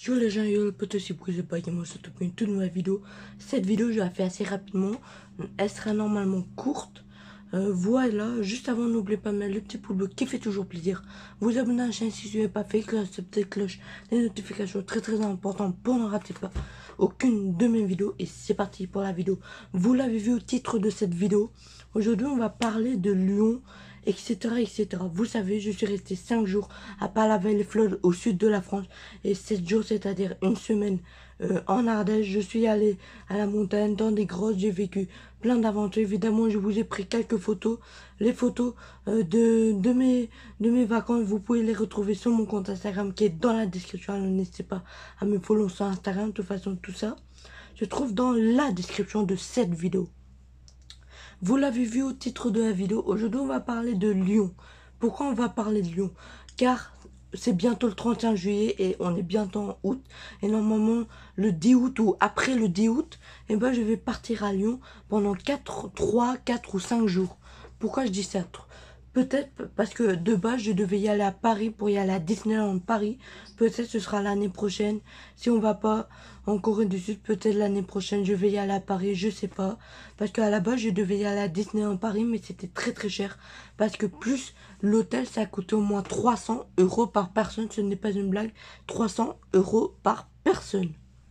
Yo les gens, yo le pote, si vous pas moi surtout pour une toute nouvelle vidéo. Cette vidéo je la fais assez rapidement. Elle sera normalement courte. Voilà, juste avant n'oubliez pas de mettre le petit pouce bleu qui fait toujours plaisir. Vous abonnez à la chaîne si ce n'est pas fait, cloche, cette petite cloche, les notifications très importantes pour ne rater pas aucune de mes vidéos. Et c'est parti pour la vidéo. Vous l'avez vu au titre de cette vidéo. Aujourd'hui on va parler de Lyon, etc. Vous savez, je suis resté 5 jours à Palavelle-les-Flots au sud de la France et 7 jours, c'est-à-dire une semaine en Ardèche. Je suis allé à la montagne, dans des grottes, j'ai vécu plein d'aventures. Évidemment, je vous ai pris quelques photos. Les photos de mes vacances, vous pouvez les retrouver sur mon compte Instagram qui est dans la description. Alors n'hésitez pas à me follow sur Instagram. De toute façon, tout ça se trouve dans la description de cette vidéo. Vous l'avez vu au titre de la vidéo, aujourd'hui on va parler de Lyon. Pourquoi on va parler de Lyon? Car c'est bientôt le 31 juillet et on est bientôt en août. Et normalement le 10 août ou après le 10 août, eh ben, je vais partir à Lyon pendant 3, 4 ou 5 jours. Pourquoi je dis ça? Peut-être parce que de base, je devais y aller à Paris pour y aller à Disneyland Paris. Peut-être ce sera l'année prochaine. Si on va pas en Corée du Sud, peut-être l'année prochaine, je vais y aller à Paris, je sais pas. Parce qu'à la base, je devais y aller à Disneyland Paris, mais c'était très cher. Parce que plus l'hôtel, ça a coûté au moins 300 € par personne. Ce n'est pas une blague. 300 € par personne.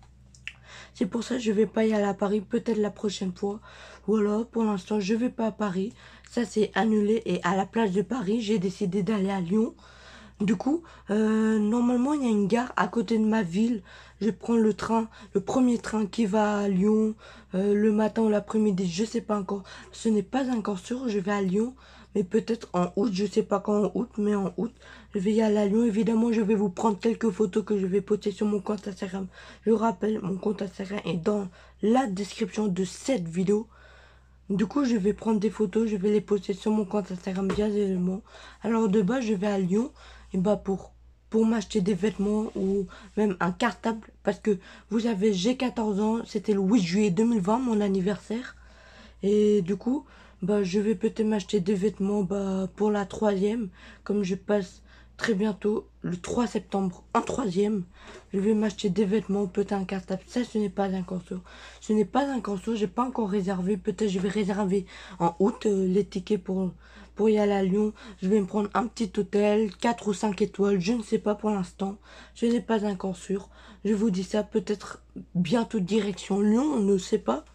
C'est pour ça que je vais pas y aller à Paris, peut-être la prochaine fois. Voilà, pour l'instant, je vais pas à Paris. Ça, c'est annulé. Et à la place de Paris, j'ai décidé d'aller à Lyon. Du coup, normalement, il y a une gare à côté de ma ville. Je prends le train, le premier train qui va à Lyon, le matin ou l'après-midi, je sais pas encore. Ce n'est pas encore sûr, je vais à Lyon. Mais peut-être en août, je sais pas quand en août, mais en août, je vais y aller à Lyon. Évidemment, je vais vous prendre quelques photos que je vais poster sur mon compte Instagram. Je rappelle, mon compte Instagram est dans la description de cette vidéo. Du coup, je vais prendre des photos, je vais les poster sur mon compte Instagram bien évidemment. Alors de base, je vais à Lyon et bah pour m'acheter des vêtements ou même un cartable. Parce que vous savez, j'ai 14 ans, c'était le 8 juillet 2020, mon anniversaire. Et du coup, bah, je vais peut-être m'acheter des vêtements bah, pour la 3e. Comme je passe très bientôt, le 3 septembre, en 3e. Je vais m'acheter des vêtements, peut-être un cartable. Ça, ce n'est pas encore sûr. Ce n'est pas encore sûr, j'ai pas encore réservé. Peut-être je vais réserver en août les tickets pour y aller à Lyon. Je vais me prendre un petit hôtel, 4 ou 5 étoiles. Je ne sais pas pour l'instant. Ce n'est pas encore sûr. Je vous dis ça, peut-être bientôt direction Lyon, on ne sait pas.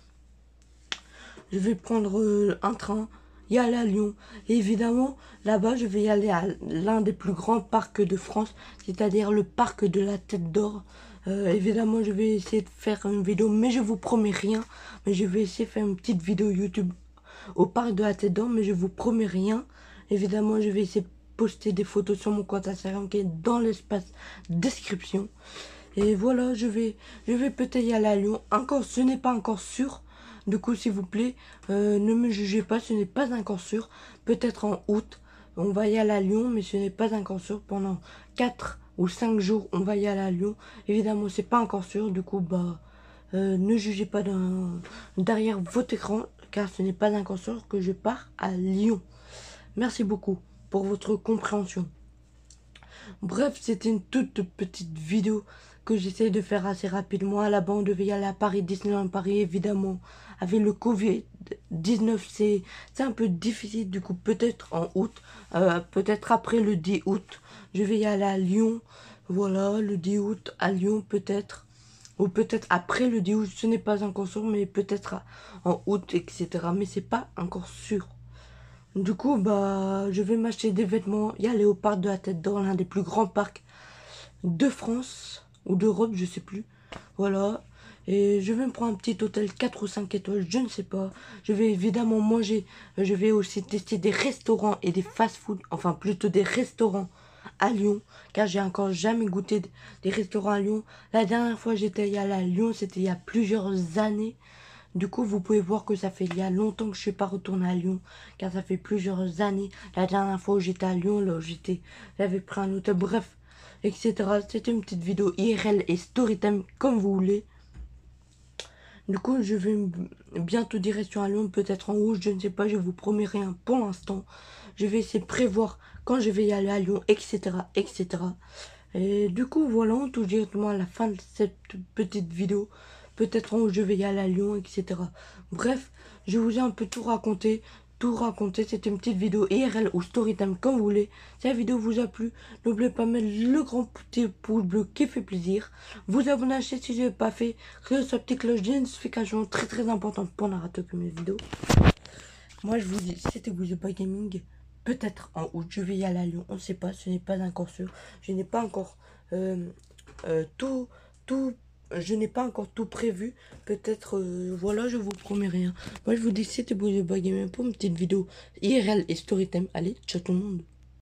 Je vais prendre un train, y aller à Lyon. Et évidemment, là-bas, je vais y aller à l'un des plus grands parcs de France, c'est-à-dire le parc de la Tête d'Or. Évidemment, je vais essayer de faire une vidéo, mais je vous promets rien. Mais je vais essayer de faire une petite vidéo YouTube au parc de la Tête d'Or, mais je vous promets rien. Évidemment, je vais essayer de poster des photos sur mon compte Instagram qui est dans l'espace description. Et voilà, je vais peut-être y aller à Lyon. Encore, ce n'est pas encore sûr. Du coup, s'il vous plaît, ne me jugez pas, ce n'est pas encore sûr. Peut-être en août, on va y aller à Lyon, mais ce n'est pas encore sûr. Pendant 4 ou 5 jours, on va y aller à Lyon. Évidemment, c'est pas encore sûr. Du coup, bah, ne jugez pas derrière votre écran, car ce n'est pas encore sûr que je pars à Lyon. Merci beaucoup pour votre compréhension. Bref, c'était une toute petite vidéo que j'essaie de faire assez rapidement. À la base, on devait y aller à Paris, Disneyland Paris, évidemment. Avec le Covid-19, c'est un peu difficile. Du coup, peut-être en août, peut-être après le 10 août, je vais y aller à Lyon. Voilà, le 10 août à Lyon, peut-être. Ou peut-être après le 10 août, ce n'est pas encore sûr, mais peut-être en août, etc. Mais c'est pas encore sûr. Du coup, bah, je vais m'acheter des vêtements. Il y a Léopard de la Tête d'Or, l'un des plus grands parcs de France ou d'Europe, je sais plus. Voilà. Et je vais me prendre un petit hôtel 4 ou 5 étoiles, je ne sais pas. Je vais évidemment manger. Je vais aussi tester des restaurants et des fast-food. Enfin, plutôt des restaurants à Lyon. Car j'ai encore jamais goûté des restaurants à Lyon. La dernière fois que j'étais allée à Lyon, c'était il y a plusieurs années. Du coup, vous pouvez voir que ça fait il y a longtemps que je ne suis pas retournée à Lyon, car ça fait plusieurs années. La dernière fois où j'étais à Lyon, là, j'avais pris un hôtel, bref, etc. C'était une petite vidéo IRL et storytime, comme vous voulez. Du coup, je vais bientôt direction à Lyon, peut-être en août, je ne sais pas, je vous promets rien pour l'instant. Je vais essayer de prévoir quand je vais y aller à Lyon, etc. Et du coup, voilà, on touche directement à la fin de cette petite vidéo. Peut-être où je vais y aller à Lyon, etc. Bref, je vous ai un peu tout raconté. Tout raconté, c'était une petite vidéo IRL ou Storytime, comme vous voulez. Si la vidéo vous a plu, n'oubliez pas de mettre le grand petit pouce bleu qui fait plaisir. Vous abonner à la chaîne si je ne l'ai pas fait. Créez sa petite cloche de notification très très importante pour ne rater aucune mes vidéos. Moi je vous dis, c'était Bouzoupa Gaming. Peut-être en août, je vais y aller à Lyon, on ne sait pas, ce n'est pas encore sûr. Je n'ai pas encore tout, je n'ai pas encore tout prévu. Peut-être, voilà, je vous promets rien. Moi je vous dis, c'était Bouzoupa Gaming pour une petite vidéo IRL et Storytime. Allez, ciao tout le monde.